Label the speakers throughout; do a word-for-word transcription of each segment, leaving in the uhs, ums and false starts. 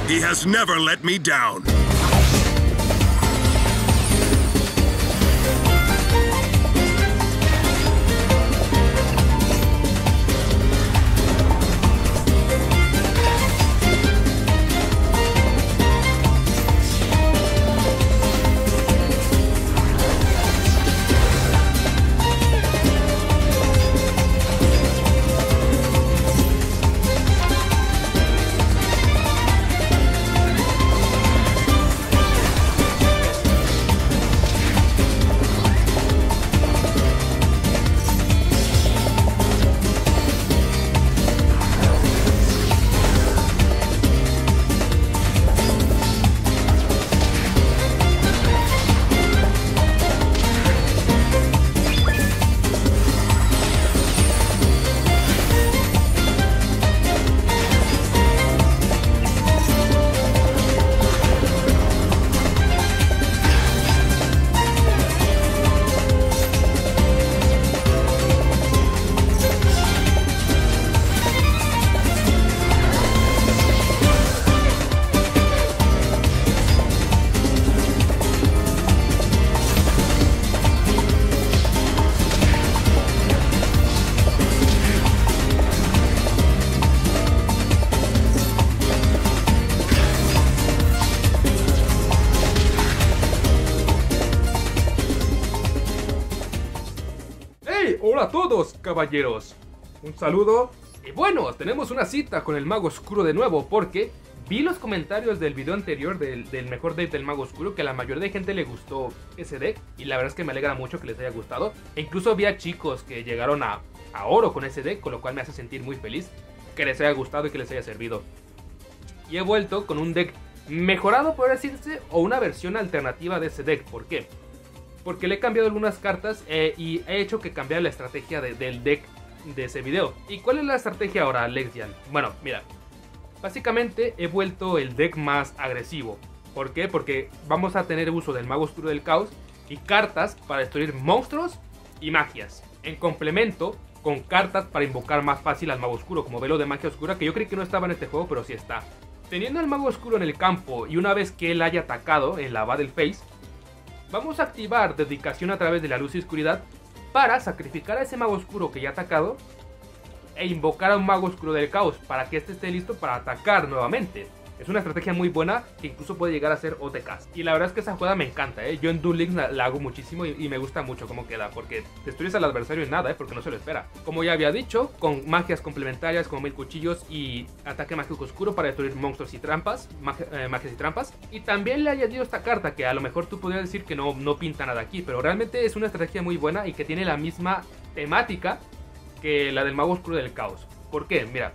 Speaker 1: He has never let me down.
Speaker 2: Hola a todos, caballeros. Un saludo. Y bueno, tenemos una cita con el Mago Oscuro de nuevo, porque vi los comentarios del video anterior del, del mejor deck del Mago Oscuro, que a la mayoría de gente le gustó ese deck, y la verdad es que me alegra mucho que les haya gustado. E incluso había chicos que llegaron a, a oro con ese deck, con lo cual me hace sentir muy feliz que les haya gustado y que les haya servido. Y he vuelto con un deck mejorado, por decirse, o una versión alternativa de ese deck. ¿Por qué? Porque le he cambiado algunas cartas eh, y he hecho que cambiara la estrategia de, del deck de ese video. ¿Y cuál es la estrategia ahora, Lexian? Bueno, mira, básicamente he vuelto el deck más agresivo. ¿Por qué? Porque vamos a tener uso del Mago Oscuro del Caos y cartas para destruir monstruos y magias. En complemento con cartas para invocar más fácil al Mago Oscuro, como Velo de Magia Oscura, que yo creí que no estaba en este juego, pero sí está. Teniendo al Mago Oscuro en el campo y una vez que él haya atacado en la Battle Phase, vamos a activar Dedicación a través de la luz y oscuridad para sacrificar a ese Mago Oscuro que ya ha atacado e invocar a un Mago Oscuro del Caos para que este esté listo para atacar nuevamente. Es una estrategia muy buena que incluso puede llegar a ser O T Ks. Y la verdad es que esa jugada me encanta, ¿eh? Yo en Duel Links la, la hago muchísimo y, y me gusta mucho cómo queda, porque destruyes al adversario en nada, ¿eh? Porque no se lo espera. Como ya había dicho, con magias complementarias como Mil Cuchillos y Ataque Mágico Oscuro para destruir monstruos y trampas, mag eh, magias y trampas. Y también le he añadido esta carta que a lo mejor tú podrías decir que no, no pinta nada aquí, pero realmente es una estrategia muy buena y que tiene la misma temática que la del Mago Oscuro del Caos. ¿Por qué? Mira,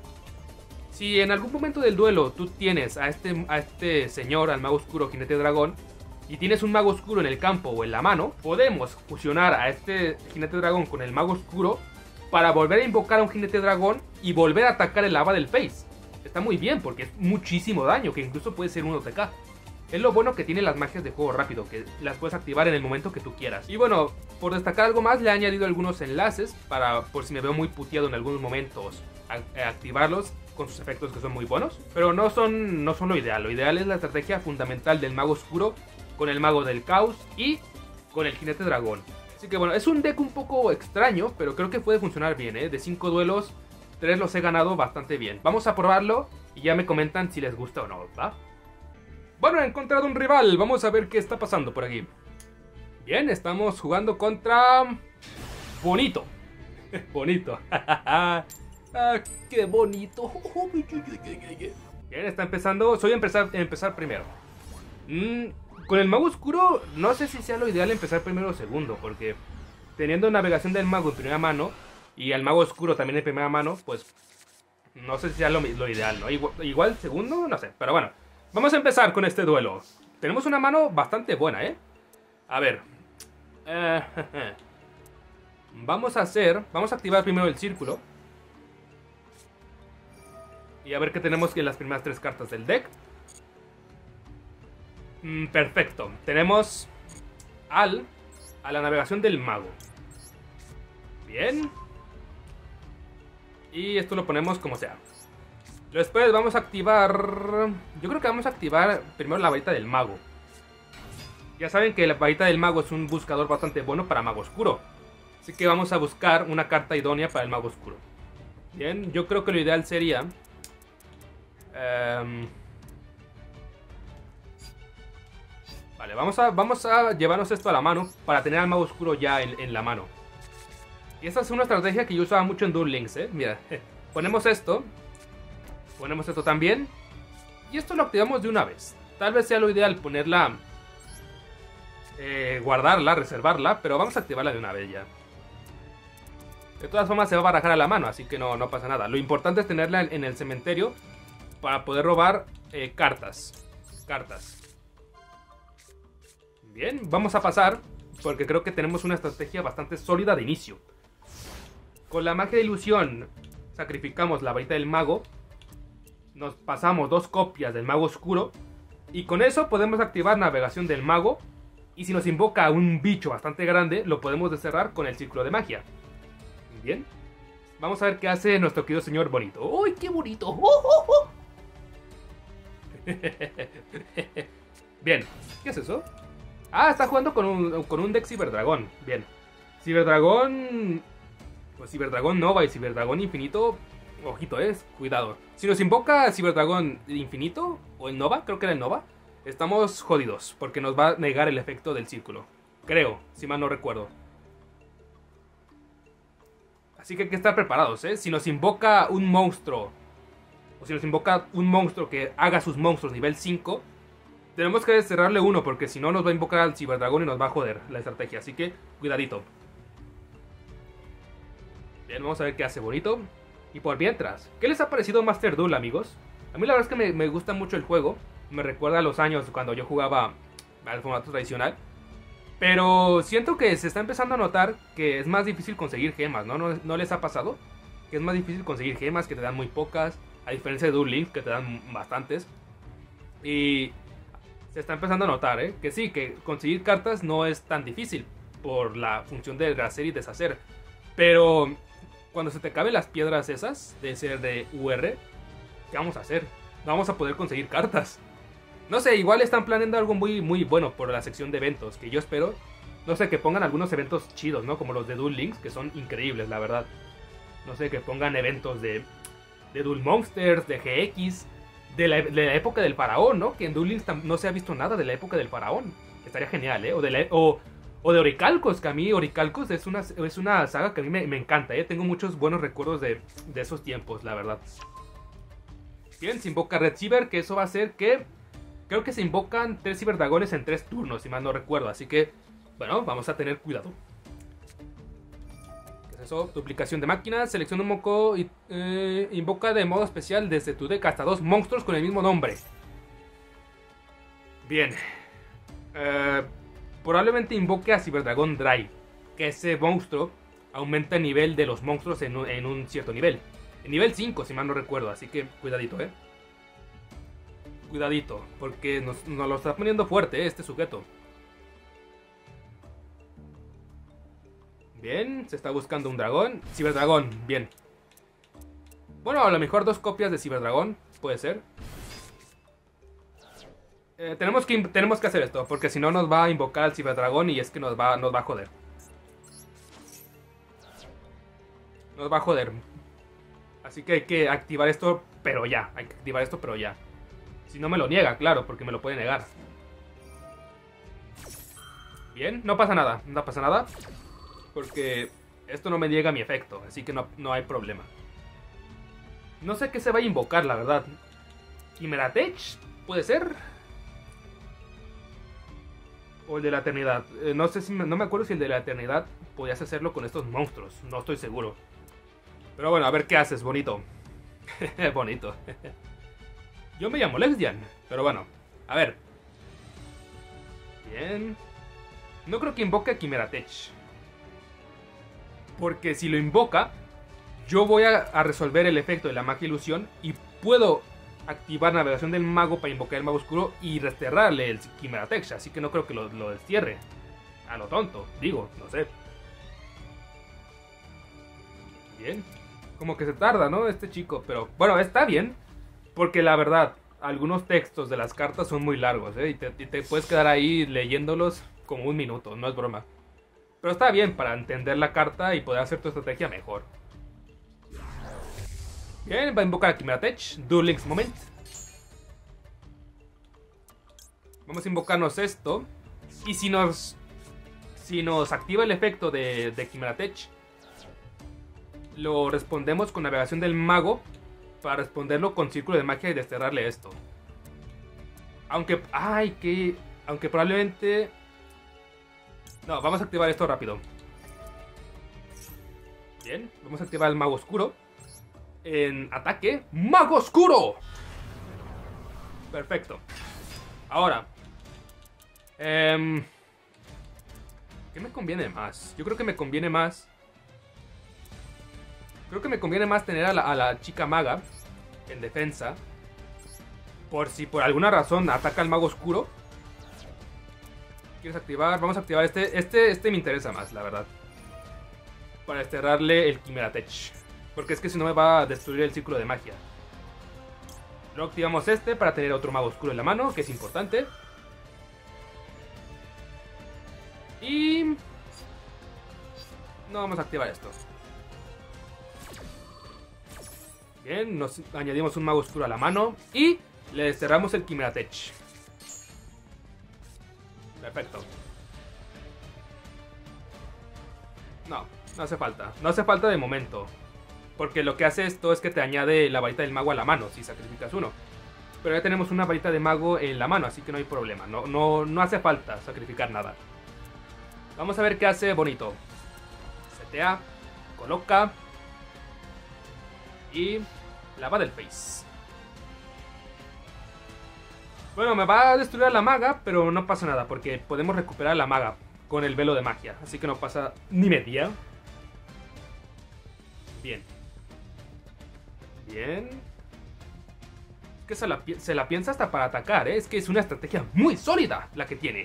Speaker 2: si en algún momento del duelo tú tienes a este, a este señor, al Mago Oscuro Jinete Dragón, y tienes un Mago Oscuro en el campo o en la mano, podemos fusionar a este Jinete Dragón con el Mago Oscuro para volver a invocar a un Jinete Dragón y volver a atacar el lava del face. Está muy bien porque es muchísimo daño, que incluso puede ser un O T K. Es lo bueno que tiene las magias de juego rápido, que las puedes activar en el momento que tú quieras. Y bueno, por destacar algo más, le he añadido algunos enlaces para, por si me veo muy puteado en algunos momentos, a, a activarlos con sus efectos que son muy buenos. Pero no son, no son lo ideal. Lo ideal es la estrategia fundamental del Mago Oscuro con el Mago del Caos y con el Jinete Dragón. Así que bueno, es un deck un poco extraño, pero creo que puede funcionar bien, ¿eh? De cinco duelos, tres los he ganado bastante bien. Vamos a probarlo y ya me comentan si les gusta o no, ¿va? Bueno, he encontrado un rival. Vamos a ver qué está pasando por aquí. Bien, estamos jugando contra... Bonito. Bonito. Ah, qué bonito. Bien, está empezando. Soy empezar, empezar primero. Mm, con el Mago Oscuro, no sé si sea lo ideal empezar primero o segundo, porque teniendo navegación del Mago en primera mano y el Mago Oscuro también en primera mano, pues no sé si sea lo, lo ideal, ¿no? Igual, igual segundo, no sé, pero bueno. Vamos a empezar con este duelo. Tenemos una mano bastante buena, ¿eh? A ver. Eh, vamos a hacer... Vamos a activar primero el círculo. Y a ver qué tenemos en las primeras tres cartas del deck. Mm, perfecto. Tenemos al... A la navegación del mago. Bien. Y esto lo ponemos como sea. Después vamos a activar... Yo creo que vamos a activar primero la varita del mago. Ya saben que la varita del mago es un buscador bastante bueno para mago oscuro. Así que vamos a buscar una carta idónea para el mago oscuro. Bien, yo creo que lo ideal sería... Um, vale, vamos a, vamos a llevarnos esto a la mano para tener al mago oscuro ya en, en la mano. Y esta es una estrategia que yo usaba mucho en Duel Links, ¿eh? Mira, ponemos esto. Ponemos esto también. Y esto lo activamos de una vez. Tal vez sea lo ideal ponerla... Eh, guardarla, reservarla. Pero vamos a activarla de una vez ya. De todas formas se va a barajar a la mano, así que no, no pasa nada. Lo importante es tenerla en el cementerio para poder robar eh, cartas. Cartas. Bien, vamos a pasar, porque creo que tenemos una estrategia bastante sólida de inicio. Con la magia de ilusión sacrificamos la varita del mago. Nos pasamos dos copias del mago oscuro. Y con eso podemos activar navegación del mago. Y si nos invoca un bicho bastante grande, lo podemos desterrar con el círculo de magia. Bien, vamos a ver qué hace nuestro querido señor bonito. ¡Uy, qué bonito! ¡Oh, oh, oh! Bien, ¿qué es eso? Ah, está jugando con un, con un deck Ciberdragón. Bien, Ciberdragón... Pues Ciberdragón Nova y Ciberdragón Infinito. Ojito, eh, cuidado. Si nos invoca Ciberdragón Infinito o el Nova, creo que era el Nova, estamos jodidos, porque nos va a negar el efecto del círculo. Creo, si mal no recuerdo. Así que hay que estar preparados, ¿eh? Si nos invoca un monstruo, o si nos invoca un monstruo que haga sus monstruos nivel cinco, tenemos que cerrarle uno, porque si no nos va a invocar al Ciberdragón y nos va a joder la estrategia. Así que, cuidadito. Bien, vamos a ver qué hace bonito. Y por mientras, ¿qué les ha parecido Master Duel, amigos? A mí la verdad es que me, me gusta mucho el juego. Me recuerda a los años cuando yo jugaba al formato tradicional. Pero siento que se está empezando a notar que es más difícil conseguir gemas, ¿no? ¿No, no les ha pasado? Que es más difícil conseguir gemas, que te dan muy pocas, a diferencia de Duel Links, que te dan bastantes. Y se está empezando a notar, ¿eh? Que sí, que conseguir cartas no es tan difícil por la función de hacer y deshacer. Pero cuando se te acaben las piedras esas de ser de U R, ¿qué vamos a hacer? No vamos a poder conseguir cartas. No sé, igual están planeando algo muy, muy bueno por la sección de eventos, que yo espero, no sé, que pongan algunos eventos chidos, ¿no? Como los de Duel Links, que son increíbles, la verdad. No sé, que pongan eventos de, de Duel Monsters, de G X, de la, de la época del faraón, ¿no? Que en Duel Links no se ha visto nada de la época del faraón. Estaría genial, ¿eh? O de, la, o, o de Oricalcos, que a mí Oricalcos es una, es una saga que a mí me, me encanta, ¿eh? Tengo muchos buenos recuerdos de, de esos tiempos, la verdad. Bien, se invoca Red Ciber, que eso va a hacer que... Creo que se invocan tres ciberdragones en tres turnos, si mal no recuerdo. Así que, bueno, vamos a tener cuidado. ¿Qué es eso? Duplicación de máquinas. Selecciona un moco y eh, invoca de modo especial desde tu deck hasta dos monstruos con el mismo nombre. Bien. Eh, probablemente invoque a Ciberdragón Dry. Que ese monstruo aumenta el nivel de los monstruos en un, en un cierto nivel. En nivel cinco, si mal no recuerdo. Así que, cuidadito, eh. Cuidadito, porque nos, nos lo está poniendo fuerte, ¿eh? Este sujeto. Bien, se está buscando un dragón. Ciberdragón, bien. Bueno, a lo mejor dos copias de Ciberdragón, puede ser. Eh, tenemos, que, tenemos que hacer esto, porque si no nos va a invocar al Ciberdragón y es que nos va, nos va a joder. Nos va a joder. Así que hay que activar esto, pero ya. Hay que activar esto, pero ya. Si no me lo niega, claro, porque me lo puede negar. Bien, no pasa nada, no pasa nada. Porque esto no me niega mi efecto, así que no, no hay problema. No sé qué se va a invocar, la verdad. ¿Chimeratech? ¿Puede ser? O el de la eternidad. Eh, no sé si me, no me acuerdo si el de la eternidad podías hacerlo con estos monstruos. No estoy seguro. Pero bueno, a ver qué haces, bonito. Bonito. Yo me llamo Lexian, pero bueno, a ver. Bien. No creo que invoque a Chimeratech. Porque si lo invoca, yo voy a, a resolver el efecto de la magia ilusión y puedo activar navegación del mago para invocar el mago oscuro y desterrarle el Chimeratech. Así que no creo que lo, lo destierre. A lo tonto, digo, no sé. Bien. Como que se tarda, ¿no? Este chico, pero bueno, está bien. Porque la verdad, algunos textos de las cartas son muy largos, ¿eh? Y te, y te puedes quedar ahí leyéndolos como un minuto, no es broma. Pero está bien para entender la carta y poder hacer tu estrategia mejor. Bien, va a invocar a Chimera Tech, Duel Links Moment. Vamos a invocarnos esto. Y si nos, si nos activa el efecto de, de Chimera Tech, lo respondemos con Navegación del Mago. Para responderlo con Círculo de Magia y desterrarle esto. Aunque, ay, que, aunque probablemente... No, vamos a activar esto rápido. Bien, vamos a activar el Mago Oscuro. En ataque, ¡Mago Oscuro! Perfecto. Ahora, eh, ¿qué me conviene más? Yo creo que me conviene más... Creo que me conviene más tener a la, a la chica maga en defensa. Por si por alguna razón ataca al Mago Oscuro. ¿Quieres activar? Vamos a activar este. Este, este me interesa más, la verdad. Para desterrarle el Chimera Tech. Porque es que si no me va a destruir el Círculo de Magia. Luego activamos este para tener otro Mago Oscuro en la mano, que es importante. Y... no vamos a activar esto. Bien, nos añadimos un Mago Oscuro a la mano y le desterramos el Chimera Tech. Perfecto. No, no hace falta. No hace falta de momento. Porque lo que hace esto es que te añade la varita del mago a la mano si sacrificas uno. Pero ya tenemos una varita de mago en la mano, así que no hay problema. No, no, no hace falta sacrificar nada. Vamos a ver qué hace bonito. Setea, coloca y la va del face. Bueno, me va a destruir a la maga, pero no pasa nada porque podemos recuperar a la maga con el velo de magia. Así que no pasa ni media. Bien. Bien. Es que se la, se la piensa hasta para atacar, ¿eh? Es que es una estrategia muy sólida la que tiene.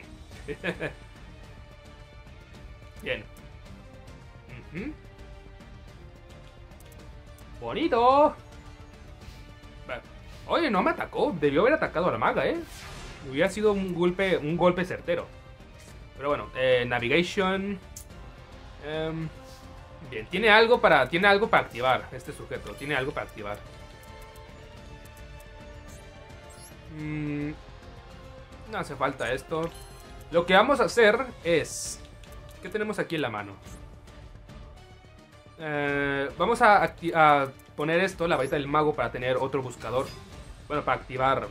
Speaker 2: Bien. Uh-huh. Bonito. Oye, no me atacó. Debió haber atacado a la maga, ¿eh? Hubiera sido un golpe, un golpe certero. Pero bueno, eh, Navigation. Um, bien, tiene algo para. Tiene algo para activar este sujeto. Tiene algo para activar. Mm, no hace falta esto. Lo que vamos a hacer es. ¿Qué tenemos aquí en la mano? Eh, vamos a, a poner esto, la varita del mago, para tener otro buscador. Bueno, para activar.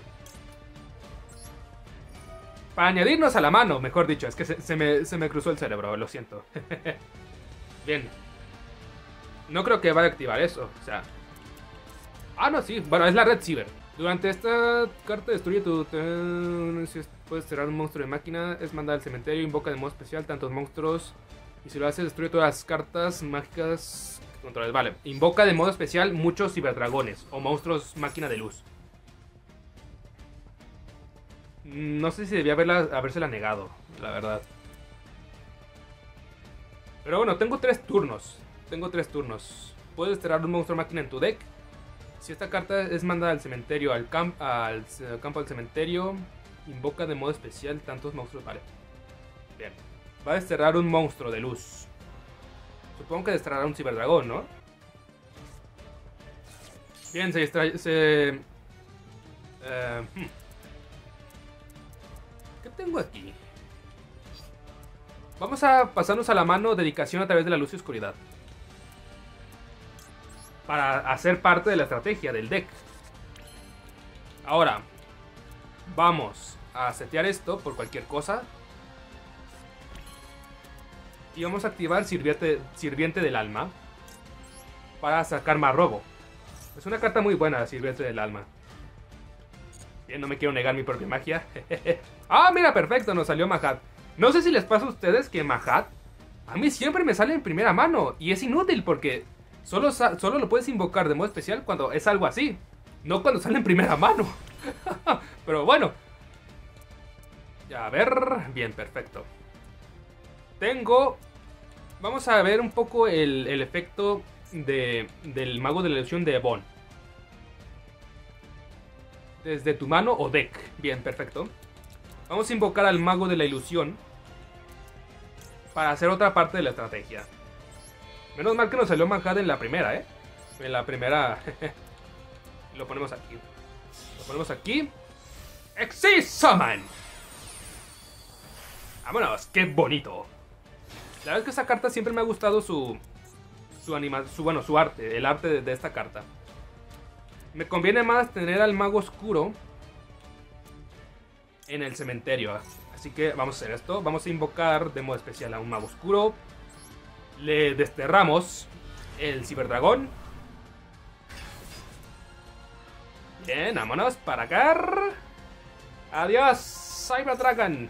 Speaker 2: Para añadirnos a la mano, mejor dicho. Es que se, se, me, se me cruzó el cerebro, lo siento. Bien. No creo que vaya a activar eso. O sea. Ah, no, sí. Bueno, es la Red Cyber. Durante esta carta destruye tu... Si puedes cerrar un monstruo de máquina. Es mandar al cementerio. Invoca de modo especial tantos monstruos. Y si lo haces, destruye todas las cartas mágicas que controles. Vale. Invoca de modo especial muchos ciberdragones. O monstruos máquina de luz. No sé si debía haberla, habérsela negado, la verdad. Pero bueno, tengo tres turnos. Tengo tres turnos. Puedes desterrar un monstruo máquina en tu deck. Si esta carta es mandada al cementerio, al, camp, al campo del cementerio, invoca de modo especial tantos monstruos. Vale. Bien. Va a desterrar un monstruo de luz. Supongo que desterrará un ciberdragón, ¿no? Bien, se distrae... Se... Uh, hmm. ¿Qué tengo aquí? Vamos a pasarnos a la mano dedicación a través de la luz y oscuridad. Para hacer parte de la estrategia del deck. Ahora, vamos a setear esto por cualquier cosa. Y vamos a activar Sirviente, Sirviente del Alma. Para sacar más robo. Es una carta muy buena, Sirviente del Alma. Bien, no me quiero negar mi propia magia. Ah, mira, perfecto, nos salió Mahat. No sé si les pasa a ustedes que Mahat a mí siempre me sale en primera mano. Y es inútil porque solo, solo lo puedes invocar de modo especial cuando es algo así. No cuando sale en primera mano. Pero bueno. Ya, a ver. Bien, perfecto. Tengo... Vamos a ver un poco el, el efecto de, del Mago de la Ilusión de Ebon. desde tu mano o deck. Bien, perfecto. Vamos a invocar al mago de la ilusión para hacer otra parte de la estrategia. Menos mal que nos salió Manjada en la primera, ¿eh? En la primera... Lo ponemos aquí. Lo ponemos aquí. Exist Summon. Vámonos, qué bonito. La verdad es que esta carta siempre me ha gustado su... Su anima... Su, bueno, su arte. El arte de, de esta carta. Me conviene más tener al mago oscuro en el cementerio. Así que vamos a hacer esto. Vamos a invocar de modo especial a un mago oscuro. Le desterramos el ciberdragón. Bien, vámonos para acá. Adiós, Cyberdragon.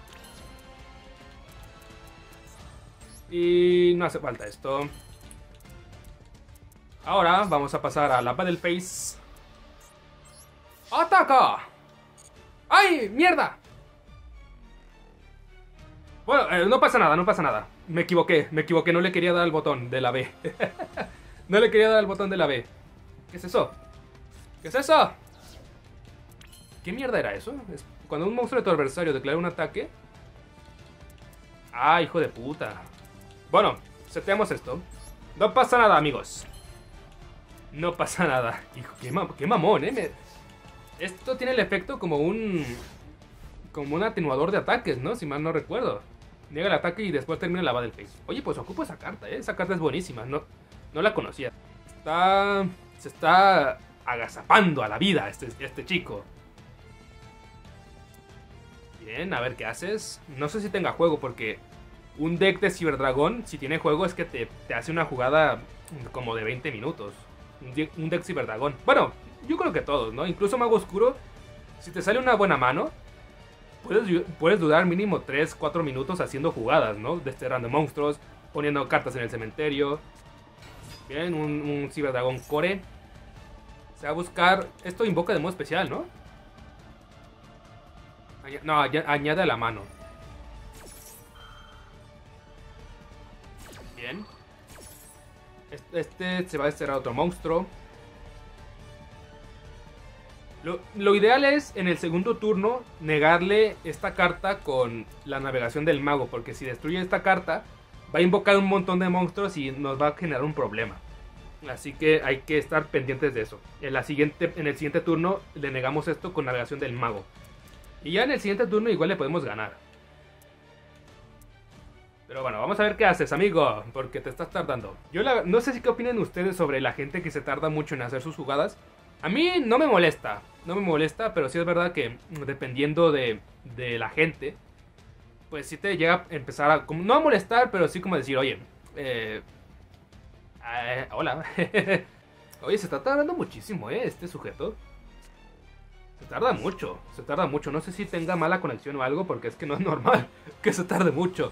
Speaker 2: Y no hace falta esto. Ahora vamos a pasar a la Battle Phase. ¡Ataca! ¡Ay, mierda! Bueno, eh, no pasa nada, no pasa nada. Me equivoqué, me equivoqué, no le quería dar al botón de la B. No le quería dar al botón de la B. ¿Qué es eso? ¿Qué es eso? ¿Qué mierda era eso? Es cuando un monstruo de tu adversario declara un ataque. Ah, hijo de puta. Bueno, seteamos esto. No pasa nada, amigos. No pasa nada. Hijo, qué, mam qué mamón, eh. Me... Esto tiene el efecto como un... Como un atenuador de ataques, ¿no? Si mal no recuerdo. Niega el ataque y después termina la Battle Phase. Oye, pues ocupo esa carta, ¿eh? Esa carta es buenísima. No, no la conocía. Está... Se está... agazapando a la vida este, este chico. Bien, a ver qué haces. No sé si tenga juego porque un deck de Ciberdragón, si tiene juego, es que te, te hace una jugada como de veinte minutos. Un deck, un deck Ciberdragón. Bueno, yo creo que todos, ¿no? Incluso Mago Oscuro, si te sale una buena mano, puedes, puedes durar mínimo tres cuatro minutos haciendo jugadas, ¿no? Desterrando monstruos, poniendo cartas en el cementerio. Bien, un, un Ciberdragón Core. Se va a buscar... Esto invoca de modo especial, ¿no? Añ no, añade a la mano. Bien. Este, este se va a desterrar otro monstruo. Lo, lo ideal es, en el segundo turno, negarle esta carta con la navegación del mago. Porque si destruye esta carta, va a invocar un montón de monstruos y nos va a generar un problema. Así que hay que estar pendientes de eso. En, la siguiente, en el siguiente turno le negamos esto con navegación del mago. Y ya en el siguiente turno igual le podemos ganar. Pero bueno, vamos a ver qué haces, amigo, porque te estás tardando. Yo la, no sé si qué opinan ustedes sobre la gente que se tarda mucho en hacer sus jugadas. A mí no me molesta, no me molesta, pero sí es verdad que dependiendo de, de la gente, pues sí te llega a empezar a... Como, no a molestar, pero sí como decir, oye, eh... Eh, hola. Oye, se está tardando muchísimo, ¿eh? Este sujeto. Se tarda mucho, se tarda mucho. No sé si tenga mala conexión o algo, porque es que no es normal que se tarde mucho.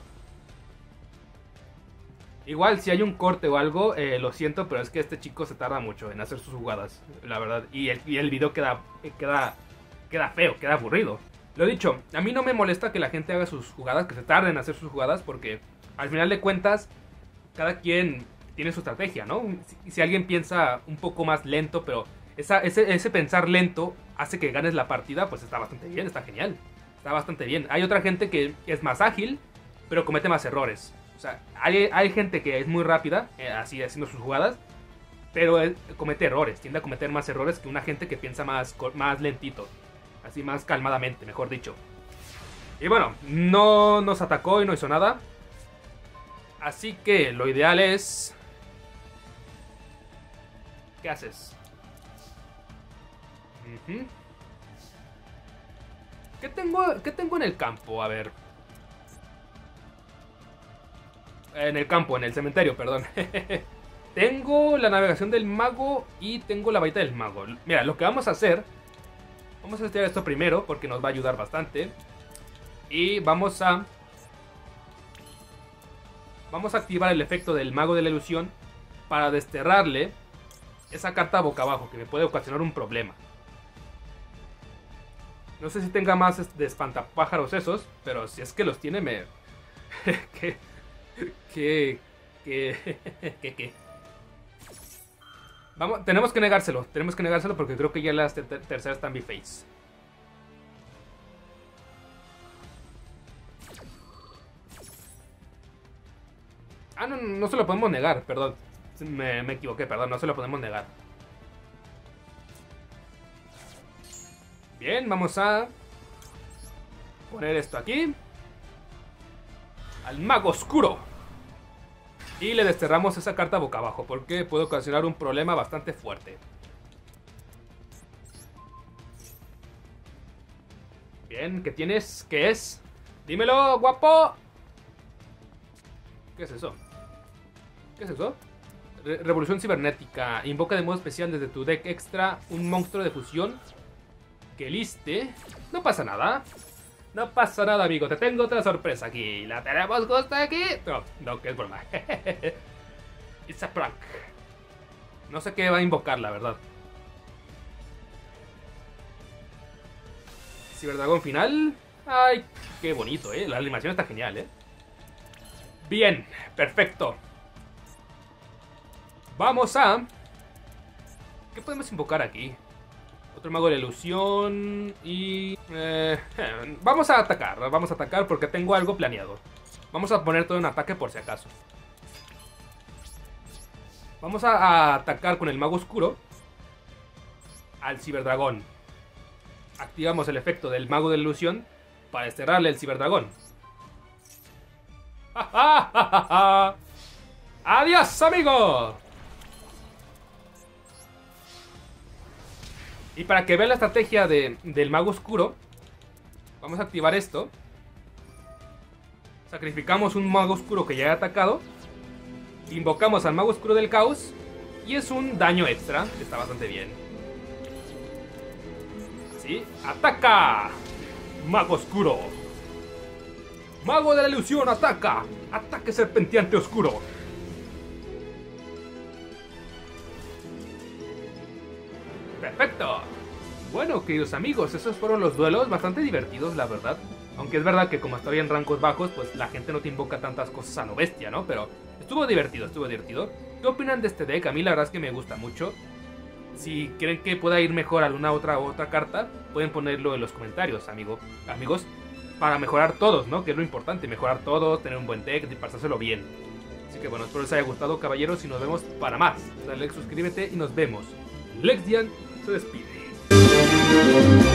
Speaker 2: Igual, si hay un corte o algo, eh, lo siento, pero es que este chico se tarda mucho en hacer sus jugadas, la verdad. Y el, y el video queda, queda, queda feo, queda aburrido. Lo dicho, a mí no me molesta que la gente haga sus jugadas, que se tarden en hacer sus jugadas, porque al final de cuentas, cada quien... tiene su estrategia, ¿no? Si, si alguien piensa un poco más lento, pero esa, ese, ese pensar lento hace que ganes la partida, pues está bastante bien, está genial. Está bastante bien. Hay otra gente que es más ágil, pero comete más errores. O sea, hay, hay gente que es muy rápida, eh, así haciendo sus jugadas, pero eh, comete errores. Tiende a cometer más errores que una gente que piensa más, más lentito. Así más calmadamente, mejor dicho. Y bueno, no nos atacó y no hizo nada. Así que lo ideal es... ¿Qué haces? Uh-huh. ¿Qué tengo, ¿Qué tengo en el campo? A ver. En el campo, en el cementerio, perdón. Tengo la navegación del mago y tengo la varita del mago. Mira, lo que vamos a hacer... Vamos a hacer esto primero porque nos va a ayudar bastante. Y vamos a... Vamos a activar el efecto del mago de la ilusión para desterrarle esa carta boca abajo que me puede ocasionar un problema. No sé si tenga más de espantapájaros esos, pero si es que los tiene me... que... que... que... que... que... Vamos, tenemos que negárselo. Tenemos que negárselo porque creo que ya las ter terceras están B-Face. Ah, no, no se lo podemos negar, perdón. Me, me equivoqué, perdón, no se lo podemos negar. Bien, vamos a poner esto aquí. Al mago oscuro. Y le desterramos esa carta boca abajo, porque puede ocasionar un problema bastante fuerte. Bien, ¿qué tienes? ¿Qué es? Dímelo, guapo. ¿Qué es eso? ¿Qué es eso? Re Revolución cibernética. Invoca de modo especial desde tu deck extra un monstruo de fusión. ¡Qué liste! No pasa nada. No pasa nada, amigo. Te tengo otra sorpresa aquí. ¿La tenemos justo aquí? No, no, que es broma. It's a prank. No sé qué va a invocar, la verdad. Ciberdragón final. Ay, qué bonito, eh. La animación está genial, eh. Bien, perfecto. Vamos a... ¿Qué podemos invocar aquí? Otro mago de la ilusión. Y... Eh, vamos a atacar. Vamos a atacar porque tengo algo planeado. Vamos a poner todo en ataque por si acaso. Vamos a, a atacar con el mago oscuro al ciberdragón. Activamos el efecto del mago de la ilusión para desterrarle el ciberdragón. ¡Ja, ja, ja, ja, ja! ¡Adiós, amigo! Y para que vean la estrategia de, del mago oscuro, vamos a activar esto. Sacrificamos un mago oscuro que ya ha atacado. Invocamos al mago oscuro del caos. Y es un daño extra, que está bastante bien. ¿Sí? ¡Ataca! Mago oscuro. Mago de la ilusión, ataca. Ataque serpenteante oscuro. Perfecto. Bueno, queridos amigos, esos fueron los duelos, bastante divertidos, la verdad. Aunque es verdad que como estoy en rangos bajos, pues la gente no te invoca tantas cosas a lo bestia, ¿no? Pero estuvo divertido, estuvo divertido. ¿Qué opinan de este deck? A mí la verdad es que me gusta mucho. Si creen que pueda ir mejor alguna otra otra carta, pueden ponerlo en los comentarios, amigo, amigos. Para mejorar todos, ¿no? Que es lo importante, mejorar todos, tener un buen deck, pasárselo bien. Así que bueno, espero les haya gustado, caballeros, y nos vemos para más. Dale like, suscríbete y nos vemos. Lexian se despide.